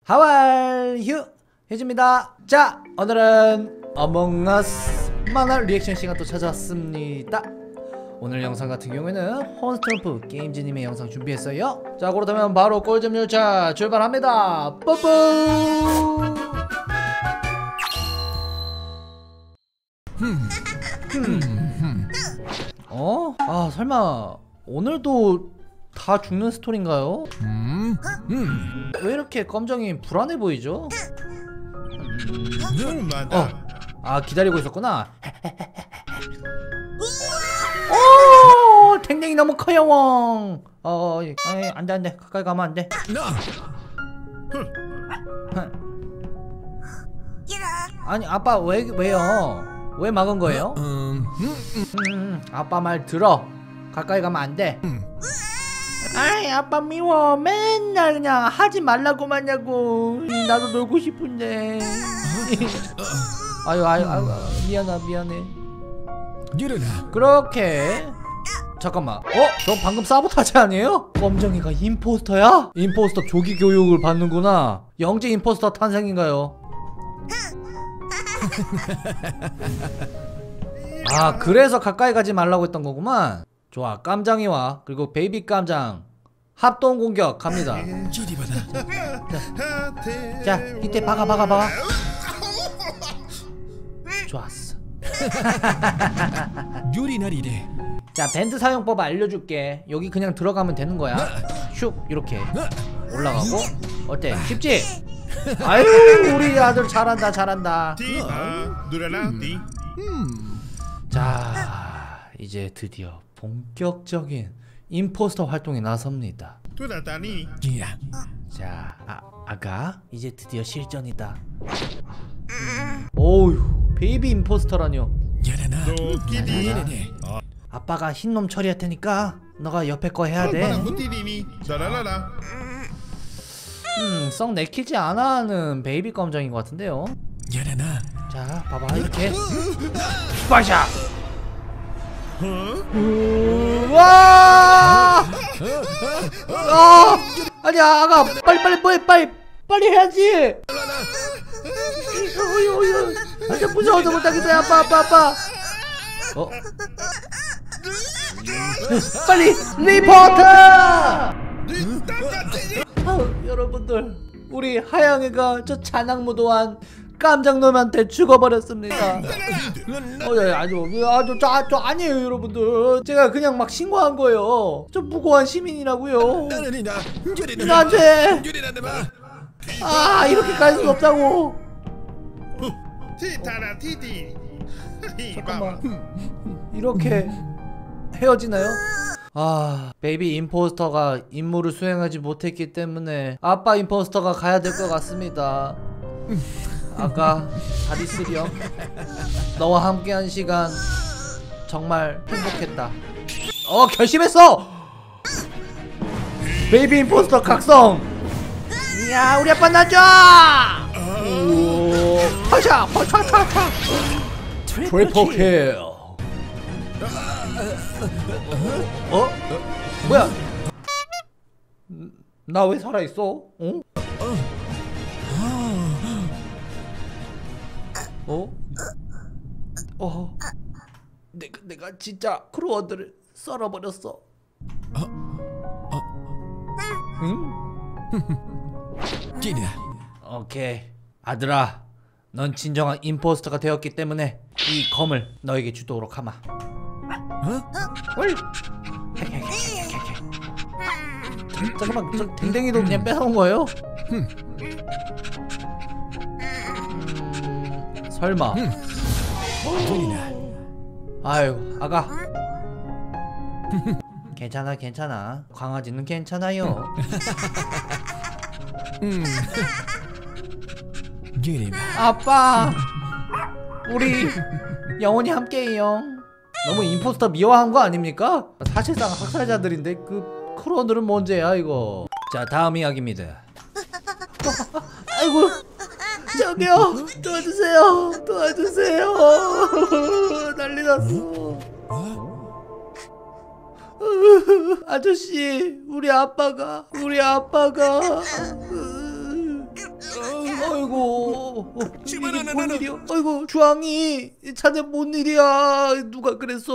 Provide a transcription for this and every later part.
하왈휴 휴즈입니다. 자, 오늘은 어몽어스 만화 리액션 시간 또 찾아왔습니다. 오늘 영상 같은 경우에는 혼스트럼프 게임즈님의 영상 준비했어요. 자, 그렇다면 바로 꿀잼 열차 출발합니다. 뿌뿌. 아, 설마 오늘도 다 죽는 스토리인가요? 왜 이렇게 검정이 불안해 보이죠? 아, 기다리고 있었구나. 오, 댕댕이 너무 커요, 웡. 안돼 안돼, 가까이 가면 안돼. 아니, 아빠 왜요? 왜 막은 거예요? 아빠 말 들어. 가까이 가면 안돼. 아이, 아빠 미워. 맨날 그냥 하지 말라고 하냐고. 나도 놀고 싶은데. 아유, 미안해. 그렇게. 잠깐만. 저 방금 사보타지 아니에요? 검정이가 임포스터야? 임포스터 조기 교육을 받는구나. 영재 임포스터 탄생인가요? 아, 그래서 가까이 가지 말라고 했던 거구만. 좋아, 깜장이와 그리고 베이비 깜장 합동 공격 갑니다. 자, 이때 박아. 좋았어. 자, 밴드 사용법 알려줄게. 여기 그냥 들어가면 되는 거야. 슉, 이렇게 올라가고. 어때? 쉽지? 아유, 우리 아들 잘한다. 자, 이제 드디어 본격적인 임포스터 활동에 나섭니다. 자, 아가 이제 드디어 실전이다. 오우, 베이비 임포스터라뇨. 아빠가 흰놈 처리할 테니까 너가 옆에 거 해야 돼. 썩 내키지 않아 하는 베이비 검정인 것 같은데요. 자, 봐봐, 이렇게 스파샤. 와! 아니, 아가 빨리 해야지. 진짜 무서워서 못하겠어요. 아빠. 빨리 리포트. 여러분들, 우리 하영이가 저 잔악무도한 깜장놈한테 죽어버렸습니다. 아니에요, 여러분들. 제가 그냥 막 신고한 거예요. 저 무고한 시민이라고요. 안돼. 이렇게 갈 수 없다고. 잠깐만, 이렇게 헤어지나요? 베이비 임포스터가 임무를 수행하지 못했기 때문에 아빠 임포스터가 가야 될 것 같습니다. 아까 다리스령, 너와 함께한 시간 정말 행복했다. 결심했어! 베이비 임포스터 각성! 이야, 우리 아빠 나줘! 파샤! 트리플 킬! 뭐야? 나 왜 살아있어? 내가 진짜 크루원들을 썰어버렸어. 오케이, 아들아, 넌 진정한 임포스터가 되었기 때문에 이 검을 너에게 주도록 하마. 잠깐만, 저 댕댕이도 그냥 뺏어온 거예요? 설마. 아유, 아가. 괜찮아. 강아지는 괜찮아요. 아빠, 우리 영원히 함께해요. 너무 임포스터 미워한 거 아닙니까? 사실상 학살자들인데 그 크로들은 뭔죄야 이거. 자, 다음 이야기입니다. 아이고, 저기요, 도와주세요. 난리 났어. 아저씨, 우리 아빠가 아이고 이게 뭔 일이야? 아이고 주황이 자네 뭔 일이야? 누가 그랬어?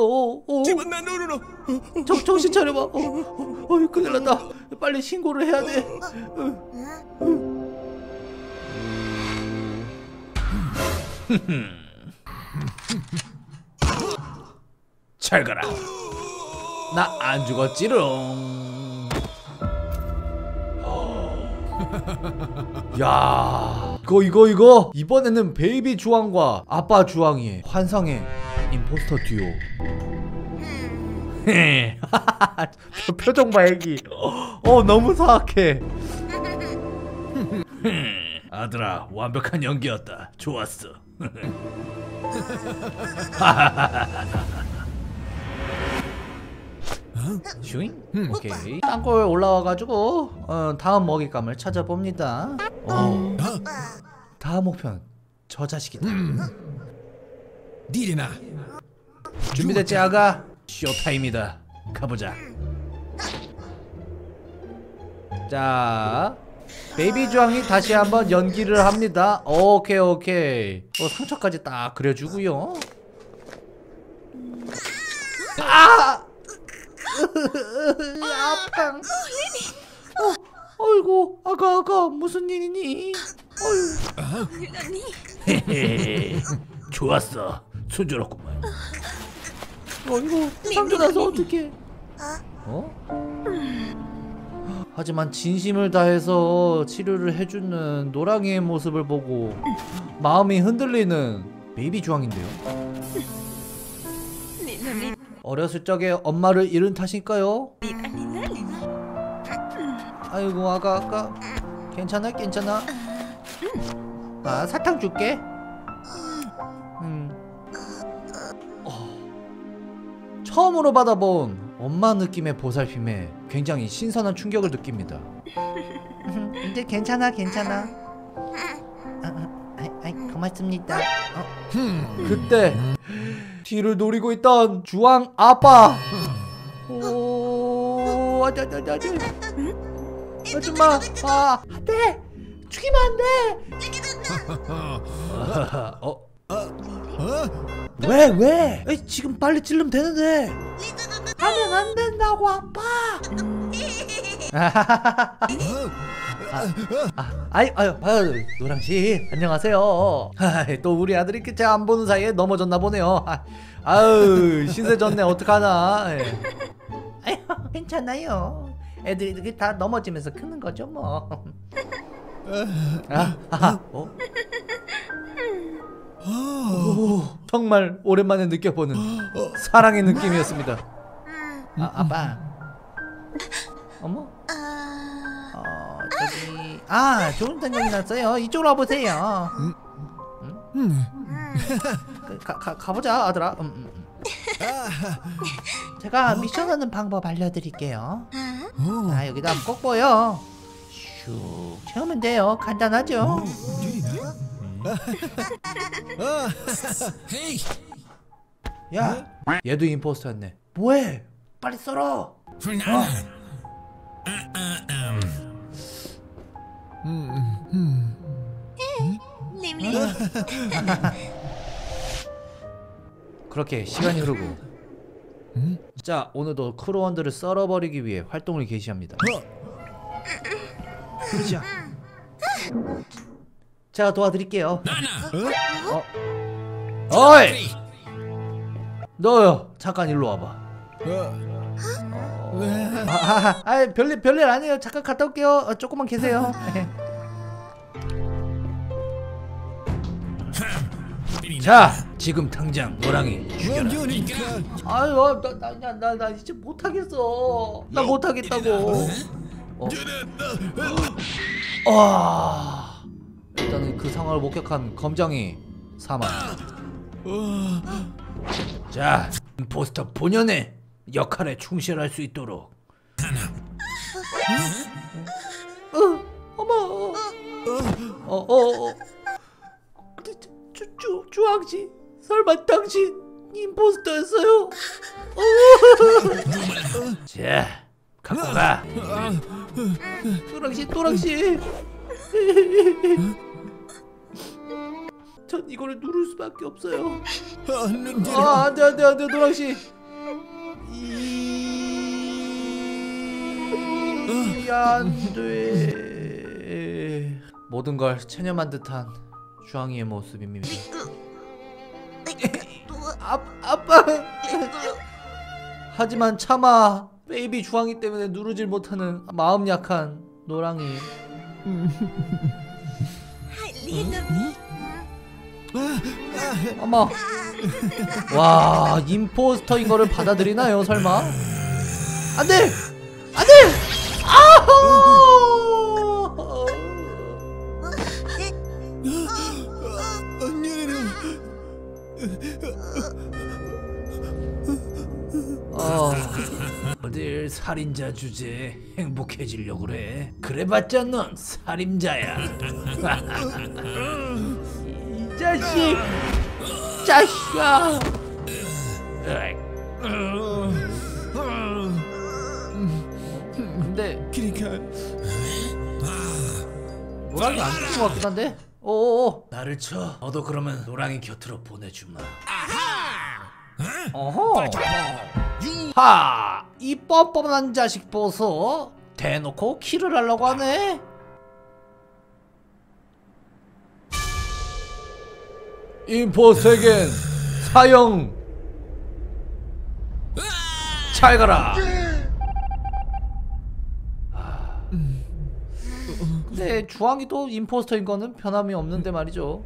정신 차려봐. 큰일 났다. 빨리 신고를 해야 돼. 잘 가라. 나 안 죽었지롱. 야, 이거 이번에는 베이비 주황과 아빠 주황이의 환상의 임포스터 듀오. 표정 봐 애기. 너무 사악해. 아들아, 완벽한 연기였다. 좋았어. 슈잉? 오케이. 땅굴 올라와가지고 다음 먹잇감을 찾아봅니다. 다음 목표는 저 자식이다. 디리나. 준비됐지 아가? 쇼타임이다. 가보자. 자, 베이비 주황이 다시 한번 연기를 합니다. 오케이. 상처까지 딱 그려주고요. 아팡. 어이구 아가 무슨 일이니? 좋았어. 순조롭구만. 이거 상처 나서 어떡해? 하지만 진심을 다해서 치료를 해주는 노랑이의 모습을 보고 마음이 흔들리는 베이비 주황인데요. 어렸을 적에 엄마를 잃은 탓일까요? 아이고 아가 괜찮아? 사탕 줄게. 처음으로 받아본 엄마 느낌의 보살핌에 굉장히 신선한 충격을 느낍니다. 이제 괜찮아. 고맙습니다. 그때 뒤를 노리고 있던 주황 아빠. 아줌마, 안돼, 죽이면 안돼. 왜? 지금 빨리 찌르면 되는데. 하면 안 된다고 아빠. 아유 노랑씨 안녕하세요. 또 우리 아들이 제가 안 보는 사이에 넘어졌나 보네요. 아유 신세 졌네. 어떡하나. 아유 괜찮아요. 애들이 이렇게 다 넘어지면서 크는 거죠 뭐. 정말 오랜만에 느껴보는 사랑의 느낌이었습니다. 아빠. 어머. 저기 좋은 생각이 났어요. 이쪽으로 와보세요. 가보자 아들아. 제가 미션하는 방법 알려드릴게요. 자 여기다 꼭 보여. 슉 채우면 돼요. 간단하죠? 야 얘도 임포스터였네. 뭐해? 빨리 썰어. 그렇게 시간이 흐르고 자 오늘도 크루원들을 썰어버리기 위해 활동을 개시합니다. 그러자 제가 도와드릴게요. 어이 너요 잠깐 일로 와봐. 별일 아니에요. 잠깐 갔다 올게요. 조금만 계세요. 자 지금 당장 노랑이 죽여라. 아유 나 이제 못하겠어. 나 못하겠다고. 일단은 그 상황을 목격한 검정이 사망. 자 임포스터 본연의 역할에 충실할 수 있도록. 어머. 주황씨 설마 당신 임포스터였어요? 자 갖고 가. 또랑씨 이거를 누를 수밖에 없어요. 안 돼. 안돼 노랑씨. 안돼. 모든 걸 체념한 듯한 주황이의 모습입니다. 아빠. 하지만 차마 베이비 주황이 때문에 누르질 못하는 마음 약한 노랑이. 어머. 와, 임포스터인 거를 받아들이나요 설마? 안돼! 안돼! 아우! 어딜 살인자 주제에 행복해지려고 그래. 그래봤자 넌 살인자야. 이 자식! 자식아! 근데 그러니까 노랑이 안 죽은 것 같긴 한데? 오오오 나를 쳐. 너도 그러면 노랑이 곁으로 보내주마. 어허. 하! 이 뻔뻔한 자식 보소. 대놓고 킬을 하려고 하네. 임포스터에겐 사형. 잘 가라. 근데 주황이도 임포스터인 거는 변함이 없는데 말이죠.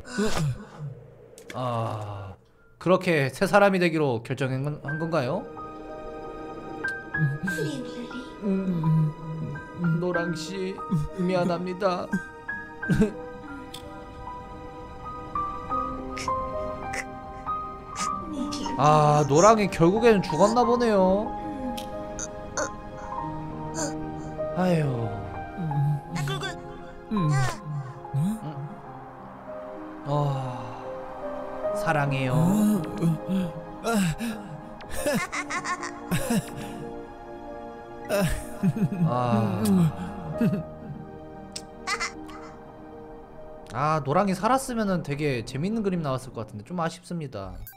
그렇게 새 사람이 되기로 결정한 건가요? 노랑씨 미안합니다. 노랑이 결국에는 죽었나 보네요. 아휴. 사랑해요. 노랑이 살았으면은 되게 재밌는 그림 나왔을 것 같은데 좀 아쉽습니다.